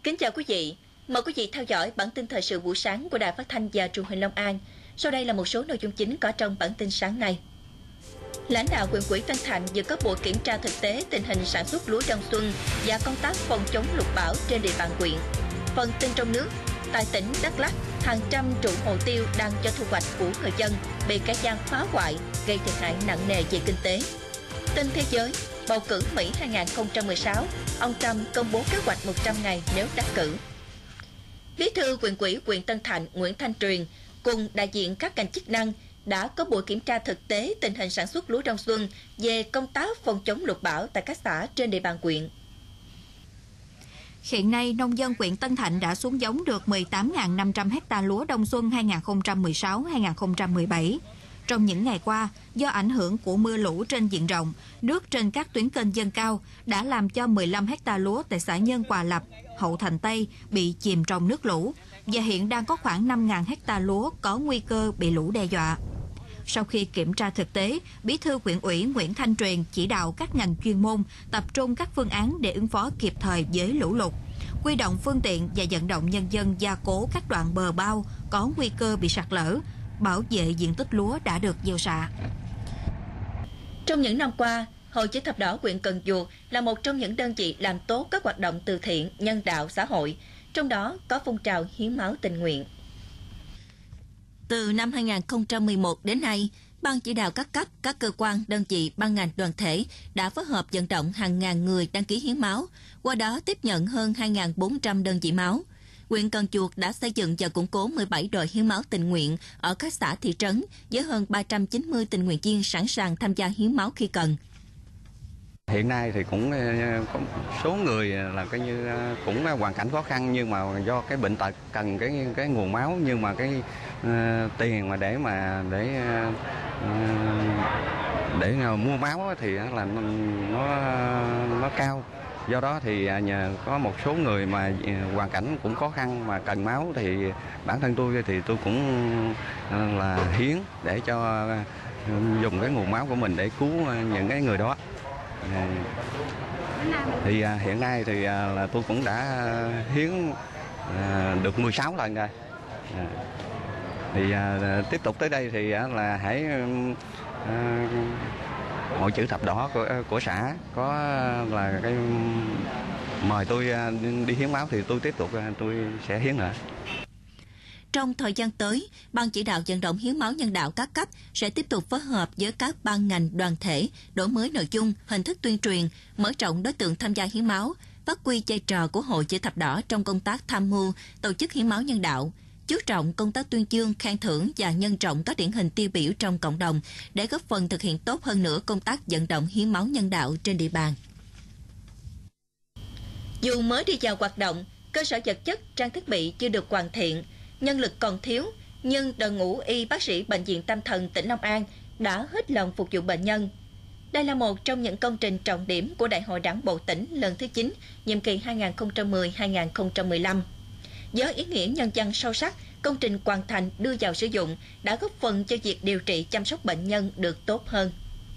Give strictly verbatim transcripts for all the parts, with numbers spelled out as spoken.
Kính chào quý vị, mời quý vị theo dõi bản tin thời sự buổi sáng của Đài Phát thanh và Truyền hình Long An. Sau đây là một số nội dung chính có trong bản tin sáng nay. Lãnh đạo huyện ủy Tân Thạnh vừa có buổi kiểm tra thực tế tình hình sản xuất lúa đông xuân và công tác phòng chống lụt bão trên địa bàn huyện. Phần tin trong nước, tại tỉnh Đắk Lắk, hàng trăm ruộng hồ tiêu đang cho thu hoạch của người dân bị kẻ gian phá hoại, gây thiệt hại nặng nề về kinh tế. Tin thế giới, bầu cử Mỹ hai không một sáu, ông Trump công bố kế hoạch một trăm ngày nếu đắc cử. Bí thư huyện ủy huyện Tân Thạnh Nguyễn Thanh Truyền cùng đại diện các ngành chức năng đã có buổi kiểm tra thực tế tình hình sản xuất lúa đông xuân về công tác phòng chống lụt bão tại các xã trên địa bàn huyện. Hiện nay, nông dân huyện Tân Thạnh đã xuống giống được mười tám nghìn năm trăm ha lúa đông xuân hai không một sáu hai không một bảy. Trong những ngày qua, do ảnh hưởng của mưa lũ trên diện rộng, nước trên các tuyến kênh dâng cao đã làm cho mười lăm ha lúa tại xã Nhân Hòa Lập, Hậu Thành Tây bị chìm trong nước lũ và hiện đang có khoảng năm nghìn ha lúa có nguy cơ bị lũ đe dọa. Sau khi kiểm tra thực tế, Bí thư huyện ủy Nguyễn Thanh Truyền chỉ đạo các ngành chuyên môn tập trung các phương án để ứng phó kịp thời với lũ lụt, huy động phương tiện và vận động nhân dân gia cố các đoạn bờ bao có nguy cơ bị sạt lở, bảo vệ diện tích lúa đã được gieo xạ. Trong những năm qua, Hội Chữ thập đỏ huyện Cần Duộc là một trong những đơn vị làm tốt các hoạt động từ thiện, nhân đạo, xã hội, trong đó có phong trào hiến máu tình nguyện. Từ năm hai không một một đến nay, Ban chỉ đạo các cấp, các cơ quan, đơn vị, ban ngành đoàn thể đã phối hợp vận động hàng ngàn người đăng ký hiến máu, qua đó tiếp nhận hơn hai nghìn bốn trăm đơn vị máu. Huyện Cần Duộc đã xây dựng và củng cố mười bảy đội hiến máu tình nguyện ở các xã thị trấn với hơn ba trăm chín mươi tình nguyện viên sẵn sàng tham gia hiến máu khi cần. Hiện nay thì cũng có số người là cái như cũng hoàn cảnh khó khăn nhưng mà do cái bệnh tật cần cái cái nguồn máu, nhưng mà cái uh, tiền mà để mà để uh, để mua máu thì là nó nó cao. Do đó thì nhờ có một số người mà hoàn cảnh cũng khó khăn mà cần máu thì bản thân tôi thì tôi cũng là hiến để cho dùng cái nguồn máu của mình để cứu những cái người đó. Thì hiện nay thì là tôi cũng đã hiến được mười sáu lần rồi. Thì tiếp tục tới đây thì là hãy Hội Chữ thập đỏ của, của xã có là cái mời tôi đi hiến máu thì tôi tiếp tục tôi sẽ hiến nữa. Trong thời gian tới, Ban chỉ đạo vận động hiến máu nhân đạo các cấp sẽ tiếp tục phối hợp với các ban ngành đoàn thể, đổi mới nội dung, hình thức tuyên truyền, mở rộng đối tượng tham gia hiến máu, phát huy vai trò của Hội Chữ thập đỏ trong công tác tham mưu, tổ chức hiến máu nhân đạo, chú trọng công tác tuyên dương, khen thưởng và nhân rộng các điển hình tiêu biểu trong cộng đồng để góp phần thực hiện tốt hơn nữa công tác vận động hiến máu nhân đạo trên địa bàn. Dù mới đi vào hoạt động, cơ sở vật chất, trang thiết bị chưa được hoàn thiện, nhân lực còn thiếu, nhưng đội ngũ y bác sĩ Bệnh viện Tâm thần tỉnh Long An đã hết lòng phục vụ bệnh nhân. Đây là một trong những công trình trọng điểm của Đại hội Đảng bộ tỉnh lần thứ chín, nhiệm kỳ hai nghìn không trăm mười đến hai nghìn không trăm mười lăm. Với ý nghĩa nhân văn sâu sắc, công trình hoàn thành đưa vào sử dụng đã góp phần cho việc điều trị chăm sóc bệnh nhân được tốt hơn.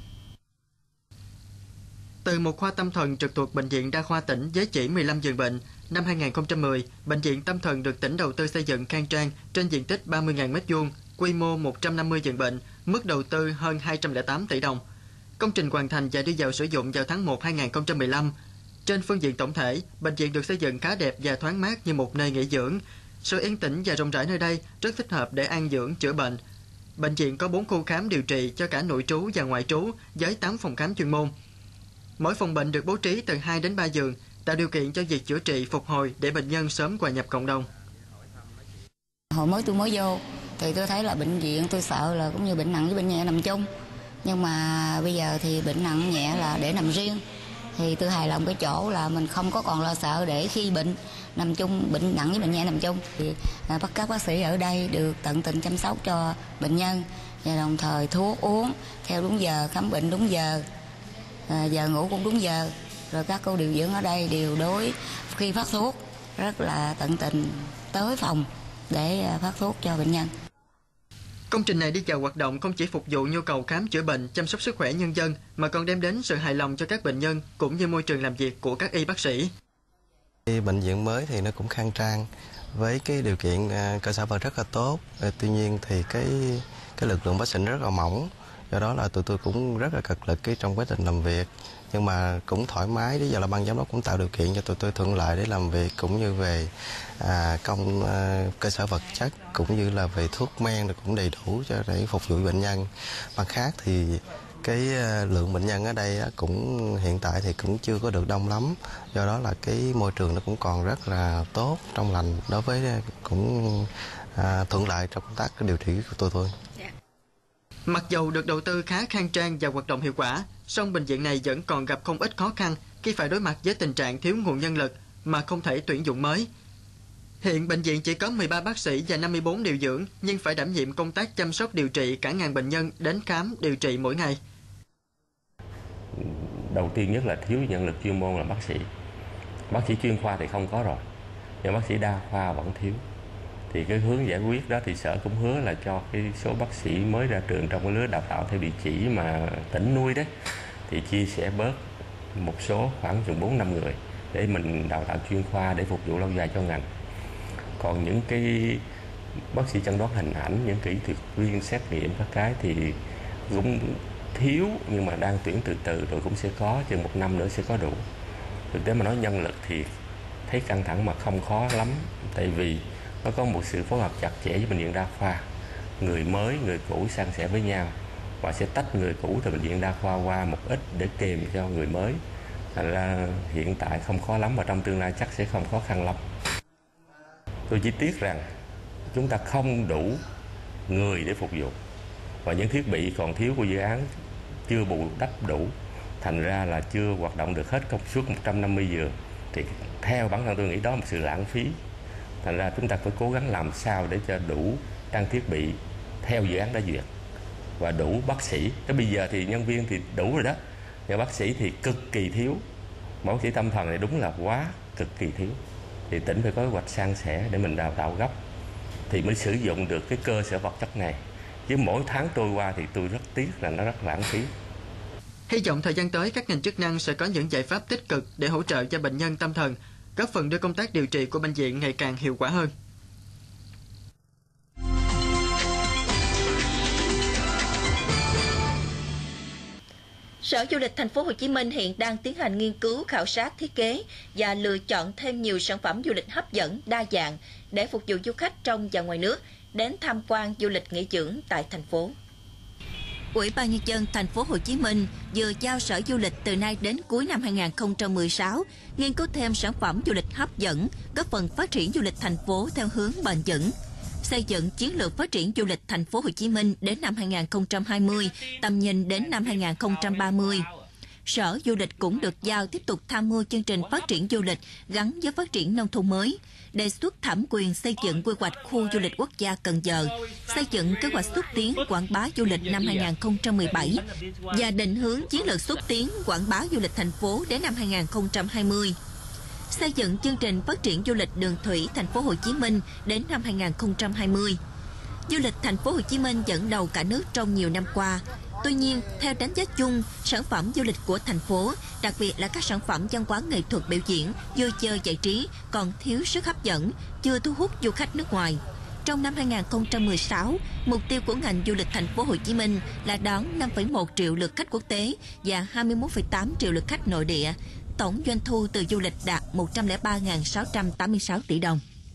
Từ một khoa tâm thần trực thuộc Bệnh viện Đa khoa tỉnh với chỉ mười lăm giường bệnh, năm hai nghìn không trăm mười, Bệnh viện Tâm thần được tỉnh đầu tư xây dựng khang trang trên diện tích ba mươi nghìn mét vuông, quy mô một trăm năm mươi giường bệnh, mức đầu tư hơn hai trăm lẻ tám tỷ đồng. Công trình hoàn thành và đưa vào sử dụng vào tháng một năm hai nghìn không trăm mười lăm. Trên phương diện tổng thể, bệnh viện được xây dựng khá đẹp và thoáng mát như một nơi nghỉ dưỡng. Sự yên tĩnh và rộng rãi nơi đây rất thích hợp để an dưỡng, chữa bệnh. Bệnh viện có bốn khu khám điều trị cho cả nội trú và ngoại trú với tám phòng khám chuyên môn. Mỗi phòng bệnh được bố trí từ hai đến ba giường, tạo điều kiện cho việc chữa trị phục hồi để bệnh nhân sớm hòa nhập cộng đồng. Hồi mới tôi mới vô thì tôi thấy là bệnh viện tôi sợ là cũng như bệnh nặng với bệnh nhẹ nằm chung. Nhưng mà bây giờ thì bệnh nặng nhẹ là để nằm riêng. Thì tôi hài lòng cái chỗ là mình không có còn lo sợ để khi bệnh nằm chung, bệnh nặng với bệnh nhẹ nằm chung thì các bác sĩ ở đây được tận tình chăm sóc cho bệnh nhân và đồng thời thuốc uống theo đúng giờ, khám bệnh đúng giờ, à, giờ ngủ cũng đúng giờ. Rồi các cô điều dưỡng ở đây đều đối khi phát thuốc rất là tận tình tới phòng để phát thuốc cho bệnh nhân. Công trình này đi vào hoạt động không chỉ phục vụ nhu cầu khám chữa bệnh, chăm sóc sức khỏe nhân dân mà còn đem đến sự hài lòng cho các bệnh nhân cũng như môi trường làm việc của các y bác sĩ. Bệnh viện mới thì nó cũng khang trang với cái điều kiện cơ sở vật rất là tốt. Tuy nhiên thì cái cái lực lượng bác sĩ rất là mỏng, do đó là tụi tôi cũng rất là cực lực cái trong quá trình làm việc, nhưng mà cũng thoải mái. Bây giờ là ban giám đốc cũng tạo điều kiện cho tụi tôi thuận lợi để làm việc, cũng như về à, công à, cơ sở vật chất cũng như là về thuốc men thì cũng đầy đủ cho để phục vụ bệnh nhân. Mặt khác thì cái lượng bệnh nhân ở đây cũng hiện tại thì cũng chưa có được đông lắm, do đó là cái môi trường nó cũng còn rất là tốt, trong lành, đối với cũng à, thuận lợi trong công tác điều trị của tôi thôi. Mặc dầu được đầu tư khá khang trang và hoạt động hiệu quả, song bệnh viện này vẫn còn gặp không ít khó khăn khi phải đối mặt với tình trạng thiếu nguồn nhân lực mà không thể tuyển dụng mới. Hiện bệnh viện chỉ có mười ba bác sĩ và năm mươi bốn điều dưỡng, nhưng phải đảm nhiệm công tác chăm sóc điều trị cả ngàn bệnh nhân đến khám điều trị mỗi ngày. Đầu tiên nhất là thiếu nhân lực chuyên môn là bác sĩ. Bác sĩ chuyên khoa thì không có rồi, nhưng bác sĩ đa khoa vẫn thiếu. Thì cái hướng giải quyết đó thì sở cũng hứa là cho cái số bác sĩ mới ra trường trong cái lứa đào tạo theo địa chỉ mà tỉnh nuôi đấy, thì chia sẻ bớt một số khoảng chừng bốn năm người để mình đào tạo chuyên khoa để phục vụ lâu dài cho ngành. Còn những cái bác sĩ chẩn đoán hình ảnh, những kỹ thuật viên xét nghiệm các cái thì cũng thiếu, nhưng mà đang tuyển từ từ rồi cũng sẽ có, chừng một năm nữa sẽ có đủ. Thực tế mà nói nhân lực thì thấy căng thẳng mà không khó lắm, tại vì nó có một sự phối hợp chặt chẽ với bệnh viện đa khoa. Người mới, người cũ san sẻ với nhau và sẽ tách người cũ từ bệnh viện đa khoa qua một ít để kèm cho người mới. Thành ra hiện tại không khó lắm và trong tương lai chắc sẽ không khó khăn lắm. Tôi chỉ tiếc rằng chúng ta không đủ người để phục vụ và những thiết bị còn thiếu của dự án chưa bù đắp đủ, thành ra là chưa hoạt động được hết công suất một trăm năm mươi giường. Thì theo bản thân tôi nghĩ đó là một sự lãng phí. Thành ra chúng ta phải cố gắng làm sao để cho đủ trang thiết bị theo dự án đã duyệt và đủ bác sĩ. Cái bây giờ thì nhân viên thì đủ rồi đó, nhưng bác sĩ thì cực kỳ thiếu. Bác sĩ tâm thần này đúng là quá cực kỳ thiếu. Thì tỉnh phải có kế hoạch san sẻ để mình đào tạo gấp thì mới sử dụng được cái cơ sở vật chất này. Chứ mỗi tháng trôi qua thì tôi rất tiếc là nó rất lãng phí. Hy vọng thời gian tới các ngành chức năng sẽ có những giải pháp tích cực để hỗ trợ cho bệnh nhân tâm thần, góp phần đưa công tác điều trị của bệnh viện ngày càng hiệu quả hơn. Sở Du lịch Thành phố Hồ Chí Minh hiện đang tiến hành nghiên cứu, khảo sát, thiết kế và lựa chọn thêm nhiều sản phẩm du lịch hấp dẫn, đa dạng để phục vụ du khách trong và ngoài nước đến tham quan du lịch nghỉ dưỡng tại thành phố. Ủy ban nhân dân Thành phố Hồ Chí Minh vừa giao Sở Du lịch từ nay đến cuối năm hai nghìn không trăm mười sáu nghiên cứu thêm sản phẩm du lịch hấp dẫn, góp phần phát triển du lịch thành phố theo hướng bền vững. Xây dựng chiến lược phát triển du lịch Thành phố Hồ Chí Minh đến năm hai nghìn không trăm hai mươi, tầm nhìn đến năm hai nghìn không trăm ba mươi. Sở Du lịch cũng được giao tiếp tục tham mưu chương trình phát triển du lịch gắn với phát triển nông thôn mới, đề xuất thẩm quyền xây dựng quy hoạch khu du lịch quốc gia Cần Giờ, xây dựng kế hoạch xúc tiến quảng bá du lịch năm hai nghìn không trăm mười bảy và định hướng chiến lược xúc tiến quảng bá du lịch thành phố đến năm hai nghìn không trăm hai mươi. Xây dựng chương trình phát triển du lịch đường thủy Thành phố Hồ Chí Minh đến năm hai nghìn không trăm hai mươi. Du lịch Thành phố Hồ Chí Minh dẫn đầu cả nước trong nhiều năm qua. Tuy nhiên, theo đánh giá chung, sản phẩm du lịch của thành phố, đặc biệt là các sản phẩm văn hóa nghệ thuật biểu diễn, vui chơi giải trí còn thiếu sức hấp dẫn, chưa thu hút du khách nước ngoài. Trong năm hai nghìn không trăm mười sáu, mục tiêu của ngành du lịch Thành phố Hồ Chí Minh là đón năm phẩy một triệu lượt khách quốc tế và hai mươi mốt phẩy tám triệu lượt khách nội địa. Tổng doanh thu từ du lịch đạt một trăm lẻ ba nghìn sáu trăm tám mươi sáu tỷ đồng.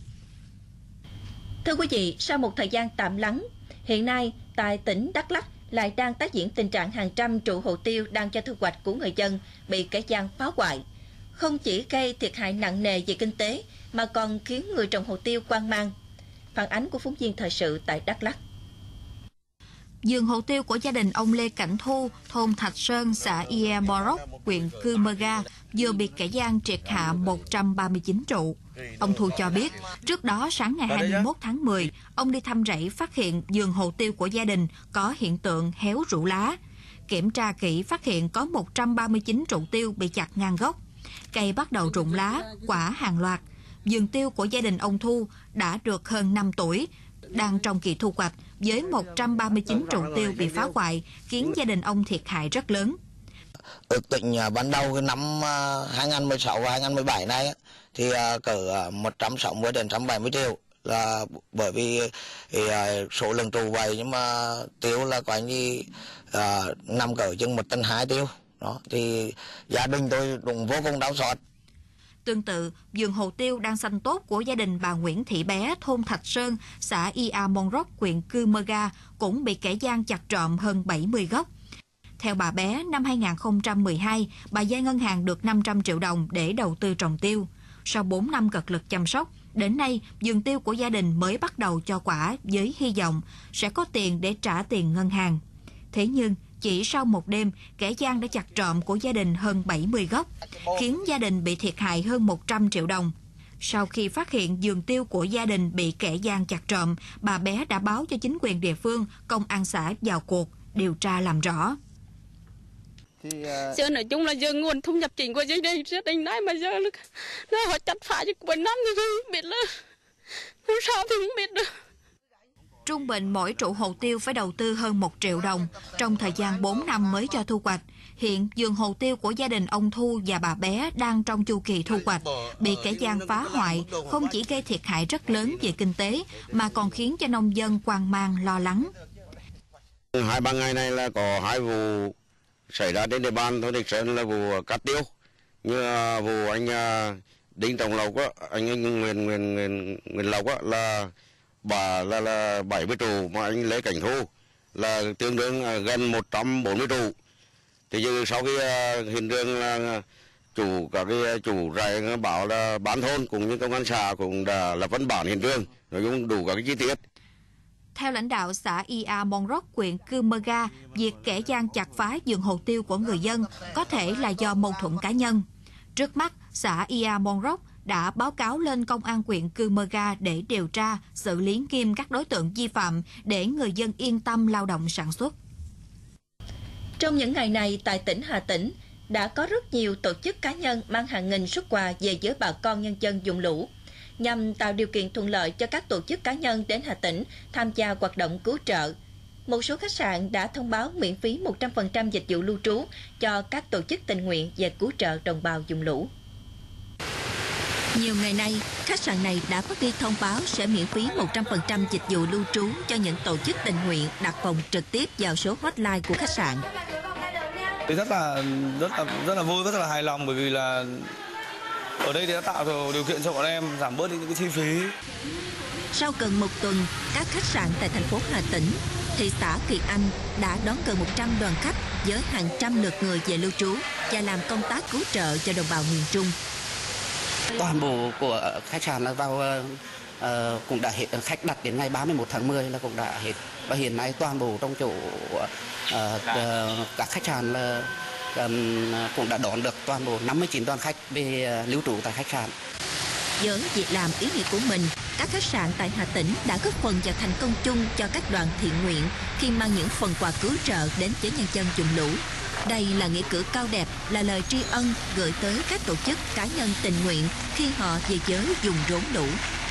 Thưa quý vị, sau một thời gian tạm lắng, hiện nay tại tỉnh Đắk Lắk lại đang tái diễn tình trạng hàng trăm trụ hồ tiêu đang cho thu hoạch của người dân bị kẻ gian phá hoại. Không chỉ gây thiệt hại nặng nề về kinh tế mà còn khiến người trồng hồ tiêu hoang mang. Phản ánh của phóng viên thời sự tại Đắk Lắk. Vườn hồ tiêu của gia đình ông Lê Cảnh Thu, thôn Thạch Sơn, xã Ia Borok, huyện Cư Mơ Ga, vừa bị kẻ gian triệt hạ một trăm ba mươi chín trụ. Ông Thu cho biết, trước đó sáng ngày hai mươi mốt tháng mười, ông đi thăm rẫy phát hiện vườn hồ tiêu của gia đình có hiện tượng héo rũ lá. Kiểm tra kỹ phát hiện có một trăm ba mươi chín trụ tiêu bị chặt ngang gốc. Cây bắt đầu rụng lá, quả hàng loạt. Vườn tiêu của gia đình ông Thu đã được hơn năm tuổi, đang trong kỳ thu hoạch với một trăm ba mươi chín trụ tiêu bị phá hoại, khiến gia đình ông thiệt hại rất lớn. ước tính ban đầu cái năm hai nghìn không trăm mười sáu và hai nghìn không trăm mười bảy này thì cỡ một trăm sáu mươi đến một trăm bảy mươi triệu, là bởi vì thì, số lượng trụ vậy, nhưng mà tiêu là coi như uh, nằm cỡ chừng một tấn hai tiêu đó, thì gia đình tôi cũng vô cùng đau xót. Tương tự, vườn hồ tiêu đang xanh tốt của gia đình bà Nguyễn Thị Bé, thôn Thạch Sơn, xã Ia Mon Roc, huyện Cư Mơ Ga cũng bị kẻ gian chặt trộm hơn bảy mươi gốc. Theo bà Bé, năm hai nghìn không trăm mười hai, bà vay ngân hàng được năm trăm triệu đồng để đầu tư trồng tiêu. Sau bốn năm cật lực chăm sóc, đến nay vườn tiêu của gia đình mới bắt đầu cho quả với hy vọng sẽ có tiền để trả tiền ngân hàng. Thế nhưng, chỉ sau một đêm, kẻ gian đã chặt trộm của gia đình hơn bảy mươi gốc, khiến gia đình bị thiệt hại hơn một trăm triệu đồng. Sau khi phát hiện vườn tiêu của gia đình bị kẻ gian chặt trộm, bà Bé đã báo cho chính quyền địa phương, công an xã vào cuộc, điều tra làm rõ. Giờ nói chung là giờ nguồn thu nhập chính của gia đình gia đình này mà giờ nó họ chặt phá cho bốn năm rồi không biết là làm sao thì không biết được. Trung bình mỗi trụ hồ tiêu phải đầu tư hơn một triệu đồng, trong thời gian bốn năm mới cho thu hoạch. Hiện vườn hồ tiêu của gia đình ông Thu và bà Bé đang trong chu kỳ thu hoạch, bị kẻ gian phá hoại không chỉ gây thiệt hại rất lớn về kinh tế mà còn khiến cho nông dân hoang mang lo lắng. Hai ba ngày này là có hai vụ xảy ra trên địa bàn thôn Thạch Sơn, là vụ cắt tiêu, như vụ anh Đinh Trọng Lộc á, anh Nguyễn Nguyễn Nguyễn Nguyễn Lộc á, là bà là là bảy mươi trụ, mà anh Lê Cảnh Thu là tương đương gần một trăm bốn mươi trụ. Thì giờ sau khi uh, hiện trường là chủ các cái chủ rải bảo là bán thôn cũng như công an xã cũng đã lập văn bản hiện trường, nói chung đủ các cái chi tiết. Theo lãnh đạo xã Ia Mon Roc, huyện Cư Mơ Ga, việc kẻ gian chặt phá vườn hồ tiêu của người dân có thể là do mâu thuẫn cá nhân. Trước mắt, xã Ia Mon Roc đã báo cáo lên công an huyện Cư Mơ Ga để điều tra, xử lý nghiêm các đối tượng vi phạm để người dân yên tâm lao động sản xuất. Trong những ngày này, tại tỉnh Hà Tĩnh, đã có rất nhiều tổ chức cá nhân mang hàng nghìn suất quà về với bà con nhân dân vùng lũ. Nhằm tạo điều kiện thuận lợi cho các tổ chức cá nhân đến Hà Tĩnh tham gia hoạt động cứu trợ, một số khách sạn đã thông báo miễn phí một trăm phần trăm dịch vụ lưu trú cho các tổ chức tình nguyện về cứu trợ đồng bào vùng lũ. Nhiều ngày nay, khách sạn này đã phát đi thông báo sẽ miễn phí một trăm phần trăm dịch vụ lưu trú cho những tổ chức tình nguyện đặt phòng trực tiếp vào số hotline của khách sạn. Rất là rất là rất là vui, rất là hài lòng, bởi vì là ở đây thì đã tạo điều kiện cho bọn em giảm bớt đi những cái chi phí. Sau gần một tuần, các khách sạn tại thành phố Hà Tĩnh, thị xã Kỳ Anh đã đón gần một trăm đoàn khách với hàng trăm lượt người về lưu trú và làm công tác cứu trợ cho đồng bào miền Trung. Toàn bộ của khách sạn là vào uh, cũng đã hết, khách đặt đến ngày ba mươi mốt tháng mười là cũng đã hết, và hiện nay toàn bộ trong chỗ uh, uh, các khách sạn là um, cũng đã đón được toàn bộ năm mươi chín đoàn khách về uh, lưu trú tại khách sạn. Với việc làm ý nghĩa của mình, các khách sạn tại Hà Tĩnh đã góp phần vào thành công chung cho các đoàn thiện nguyện khi mang những phần quà cứu trợ đến với nhân dân vùng lũ. Đây là nghĩa cử cao đẹp, là lời tri ân gửi tới các tổ chức cá nhân tình nguyện khi họ về với vùng rốn lũ.